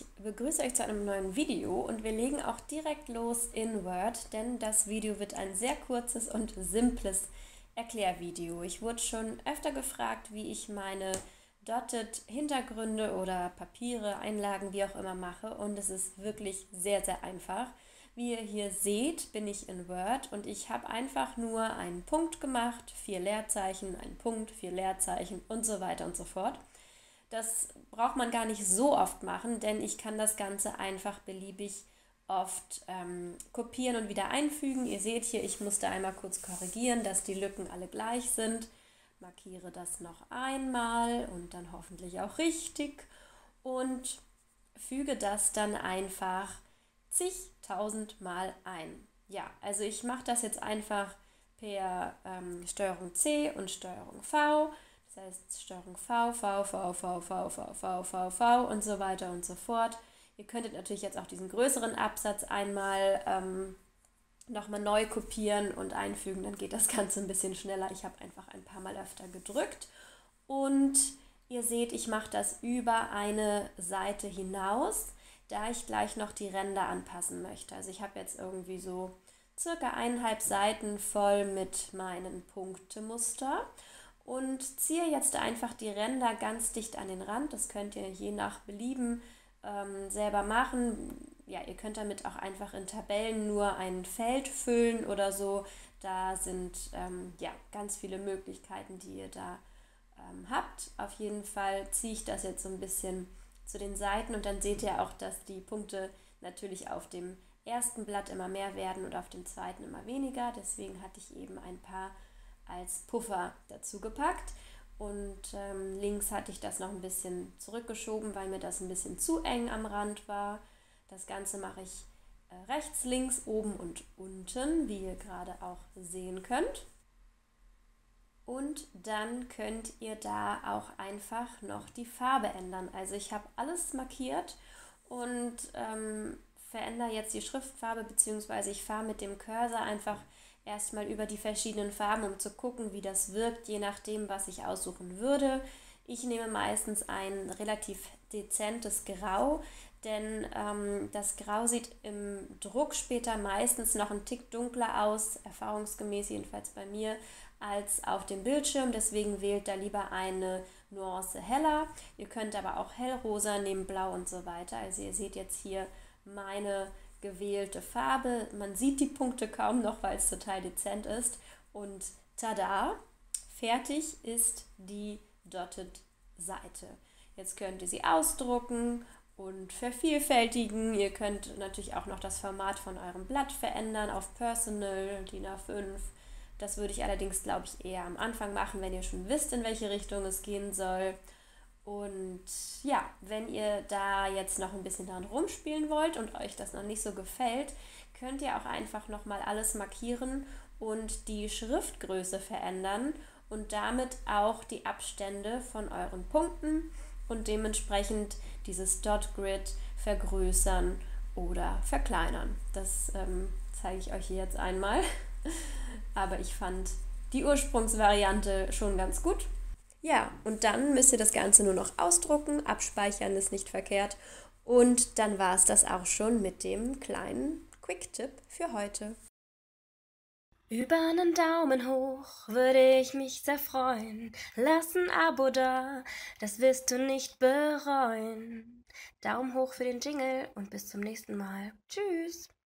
begrüße euch zu einem neuen Video und wir legen auch direkt los in Word, denn das Video wird ein sehr kurzes und simples Erklärvideo. Ich wurde schon öfter gefragt, wie ich meine Dotted Hintergründe oder Papiere, Einlagen, wie auch immer mache, und es ist wirklich sehr, sehr einfach. Wie ihr hier seht, bin ich in Word und ich habe einfach nur einen Punkt gemacht, 4 Leerzeichen, einen Punkt, 4 Leerzeichen und so weiter und so fort. Das braucht man gar nicht so oft machen, denn ich kann das Ganze einfach beliebig oft kopieren und wieder einfügen. Ihr seht hier, ich musste einmal kurz korrigieren, dass die Lücken alle gleich sind. Markiere das noch einmal und dann hoffentlich auch richtig und füge das dann einfach zigtausend Mal ein. Ja, also ich mache das jetzt einfach per Steuerung C und Steuerung V. Das heißt Steuerung V, V, V, V, V, V, V, V, V und so weiter und so fort. Ihr könntet natürlich jetzt auch diesen größeren Absatz einmal nochmal neu kopieren und einfügen, dann geht das Ganze ein bisschen schneller. Ich habe einfach ein paar Mal öfter gedrückt und ihr seht, ich mache das über eine Seite hinaus, da ich gleich noch die Ränder anpassen möchte. Also ich habe jetzt irgendwie so circa 1,5 Seiten voll mit meinem Punktemuster und ziehe jetzt einfach die Ränder ganz dicht an den Rand. Das könnt ihr je nach Belieben selber machen. Ja, ihr könnt damit auch einfach in Tabellen nur ein Feld füllen oder so. Da sind ja ganz viele Möglichkeiten, die ihr da habt. Auf jeden Fall ziehe ich das jetzt so ein bisschen zu den Seiten und dann seht ihr auch, dass die Punkte natürlich auf dem ersten Blatt immer mehr werden und auf dem zweiten immer weniger. Deswegen hatte ich eben ein paar als Puffer dazu gepackt. Und links hatte ich das noch ein bisschen zurückgeschoben, weil mir das ein bisschen zu eng am Rand war. Das Ganze mache ich rechts, links, oben und unten, wie ihr gerade auch sehen könnt. Und dann könnt ihr da auch einfach noch die Farbe ändern. Also ich habe alles markiert und verändere jetzt die Schriftfarbe, beziehungsweise ich fahre mit dem Cursor einfach erstmal über die verschiedenen Farben, um zu gucken, wie das wirkt, je nachdem, was ich aussuchen würde. Ich nehme meistens ein relativ dezentes Grau, denn das Grau sieht im Druck später meistens noch ein Tick dunkler aus, erfahrungsgemäß jedenfalls bei mir, als auf dem Bildschirm. Deswegen wählt da lieber eine Nuance heller. Ihr könnt aber auch hellrosa nehmen, blau und so weiter. Also ihr seht jetzt hier meine gewählte Farbe. Man sieht die Punkte kaum noch, weil es total dezent ist. Und tada, fertig ist die Dotted Seite. Jetzt könnt ihr sie ausdrucken und vervielfältigen. Ihr könnt natürlich auch noch das Format von eurem Blatt verändern auf Personal, DIN A5. Das würde ich allerdings, glaube ich, eher am Anfang machen, wenn ihr schon wisst, in welche Richtung es gehen soll. Und ja, wenn ihr da jetzt noch ein bisschen dran rumspielen wollt und euch das noch nicht so gefällt, könnt ihr auch einfach nochmal alles markieren und die Schriftgröße verändern und damit auch die Abstände von euren Punkten und dementsprechend dieses Dot Grid vergrößern oder verkleinern. Das zeige ich euch hier jetzt einmal. Aber ich fand die Ursprungsvariante schon ganz gut. Ja, und dann müsst ihr das Ganze nur noch ausdrucken, abspeichern ist nicht verkehrt. Und dann war es das auch schon mit dem kleinen Quick-Tipp für heute. Über einen Daumen hoch würde ich mich sehr freuen. Lass ein Abo da, das wirst du nicht bereuen. Daumen hoch für den Jingle und bis zum nächsten Mal. Tschüss!